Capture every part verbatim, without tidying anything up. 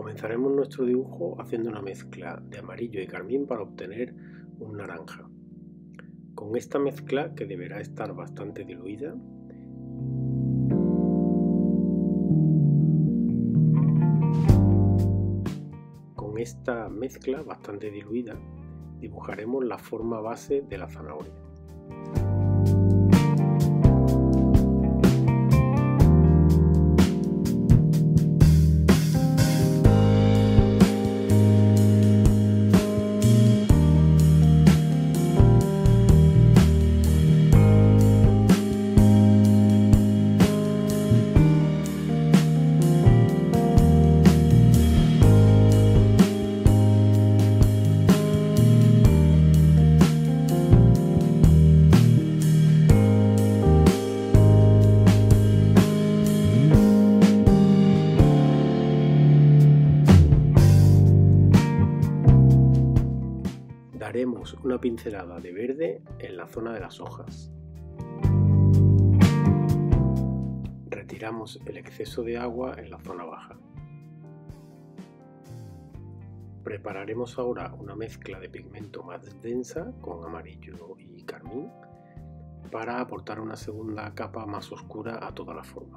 Comenzaremos nuestro dibujo haciendo una mezcla de amarillo y carmín para obtener un naranja. Con esta mezcla, que deberá estar bastante diluida, con esta mezcla bastante diluida dibujaremos la forma base de la zanahoria. Daremos una pincelada de verde en la zona de las hojas. Retiramos el exceso de agua en la zona baja. Prepararemos ahora una mezcla de pigmento más densa con amarillo y carmín para aportar una segunda capa más oscura a toda la forma.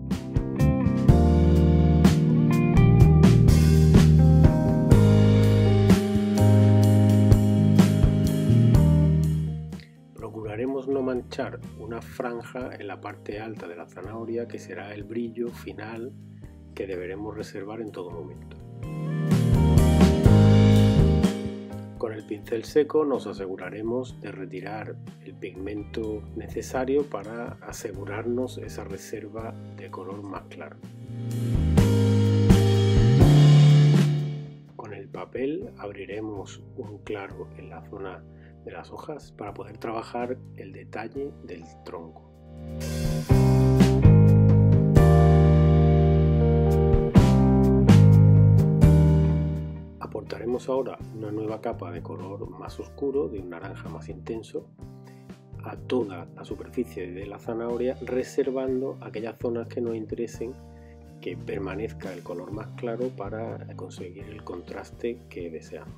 Procuraremos no manchar una franja en la parte alta de la zanahoria, que será el brillo final que deberemos reservar en todo momento. Con el pincel seco nos aseguraremos de retirar el pigmento necesario para asegurarnos esa reserva de color más claro. Con el papel abriremos un claro en la zona de las hojas para poder trabajar el detalle del tronco. Aportaremos ahora una nueva capa de color más oscuro, de un naranja más intenso, a toda la superficie de la zanahoria, reservando aquellas zonas que nos interesen que permanezca el color más claro para conseguir el contraste que deseamos.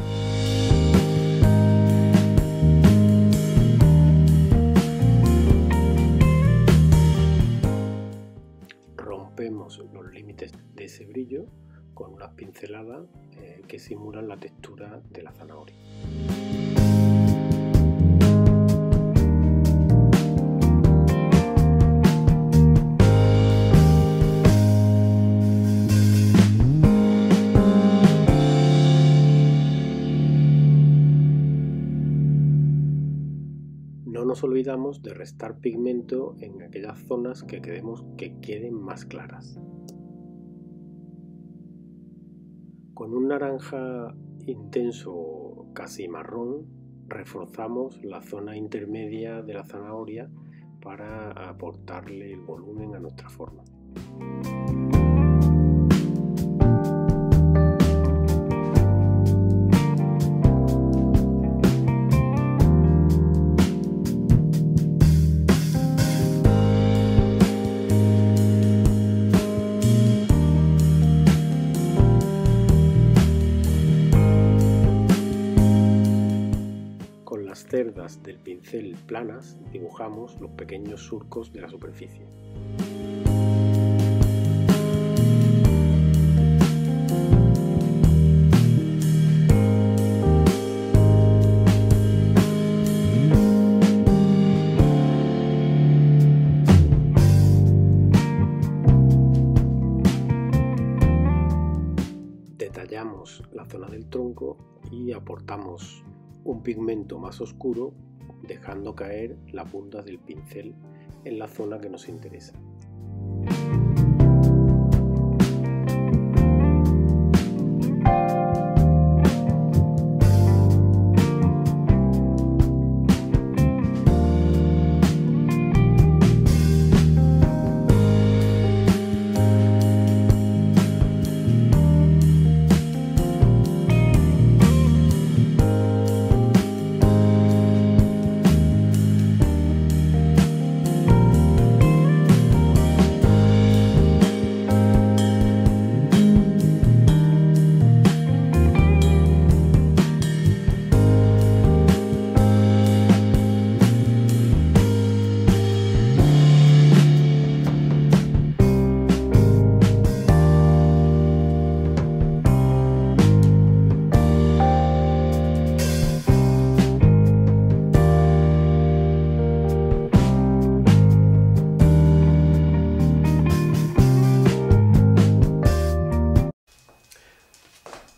Rompemos los límites de ese brillo con unas pinceladas eh, que simulan la textura de la zanahoria. No nos olvidamos de restar pigmento en aquellas zonas que queremos que queden más claras. Con un naranja intenso, casi marrón, reforzamos la zona intermedia de la zanahoria para aportarle el volumen a nuestra forma. Las cerdas del pincel planas dibujamos los pequeños surcos de la superficie. Detallamos la zona del tronco y aportamos un pigmento más oscuro, dejando caer la punta del pincel en la zona que nos interesa.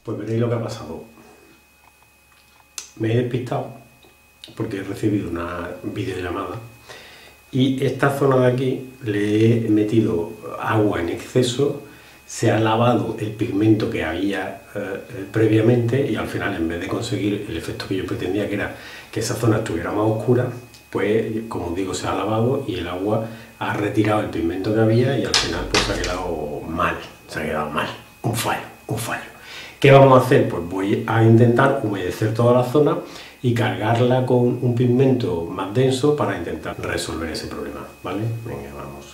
Pues veréis lo que ha pasado. Me he despistado porque he recibido una videollamada y esta zona de aquí le he metido agua en exceso, se ha lavado el pigmento que había eh, previamente y al final, en vez de conseguir el efecto que yo pretendía, que era que esa zona estuviera más oscura, pues como digo, se ha lavado y el agua ha retirado el pigmento que había y al final pues se ha quedado mal, se ha quedado mal, un fallo, un fallo. ¿Qué vamos a hacer? Pues voy a intentar humedecer toda la zona y cargarla con un pigmento más denso para intentar resolver ese problema, ¿vale? Venga, vamos.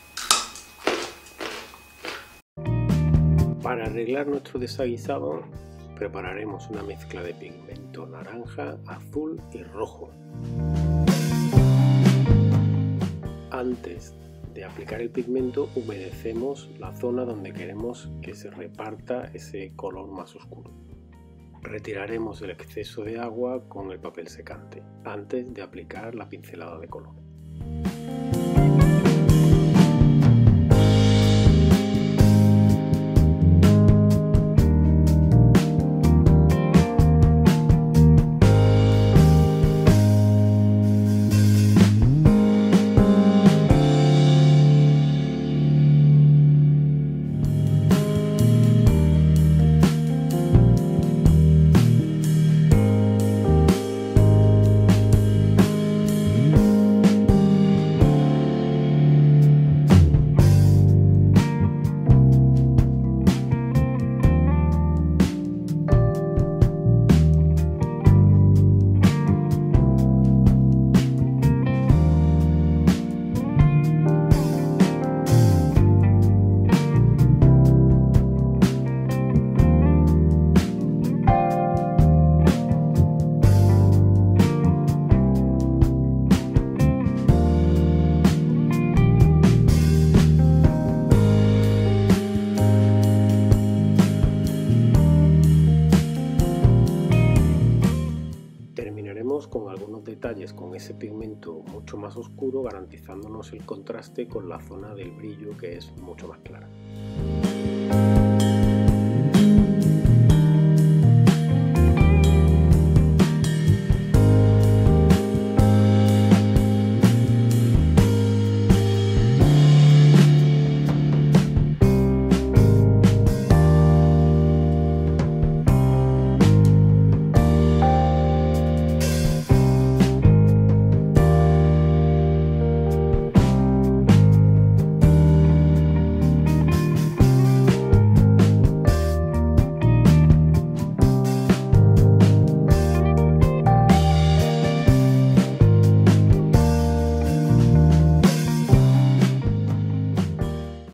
Para arreglar nuestro desaguisado prepararemos una mezcla de pigmento naranja, azul y rojo. Antes de aplicar el pigmento humedecemos la zona donde queremos que se reparta ese color más oscuro. Retiraremos el exceso de agua con el papel secante antes de aplicar la pincelada de color. Con algunos detalles con ese pigmento mucho más oscuro, garantizándonos el contraste con la zona del brillo, que es mucho más clara.